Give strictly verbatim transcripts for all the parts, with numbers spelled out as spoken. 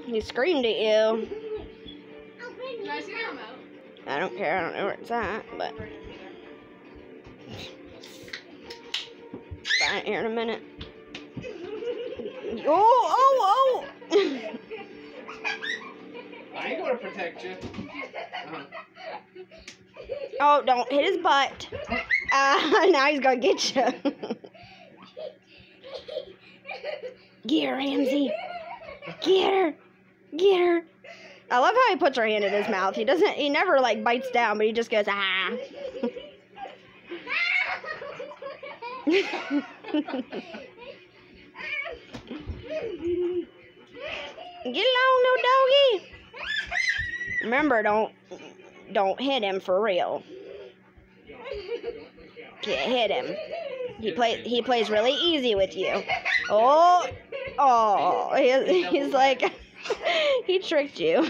He screamed at you. Can I see the remote? I don't care. I don't know where it's at, but find it here in a minute. Oh, oh, oh! I ain't gonna protect you. Uh-huh. Oh, don't hit his butt. Uh, now he's gonna get you. Get her, Ramsey. Get her. Get her. I love how he puts her hand in his mouth. He doesn't, he never like bites down, but he just goes, ah. Get along, little doggy. Remember, don't, don't hit him for real. Can't hit him. He play, he plays really easy with you. Oh, oh, he, he's like, he tricked you.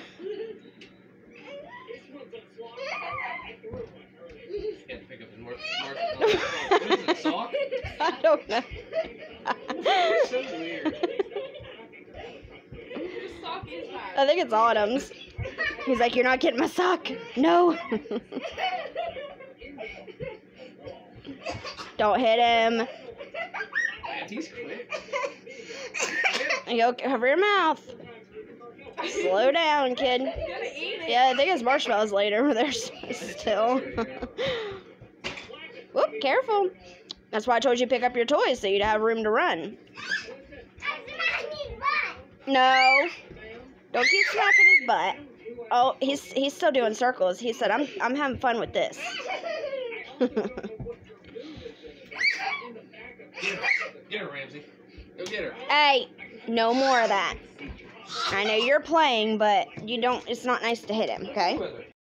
I don't know. It's so weird. I think it's Autumn's. He's like, you're not getting my sock. No. Don't hit him. Man, he's quick. Yo, cover your mouth. Slow down, kid. Yeah, I think it's marshmallows later. They're still. Whoop, careful. That's why I told you to pick up your toys so you'd have room to run. No. Don't keep smacking his butt. Oh, he's he's still doing circles. He said, I'm I'm having fun with this. Get her. Get her, Ramsey. Go get her. Hey, no more of that. I know you're playing, but you don't. It's not nice to hit him, okay?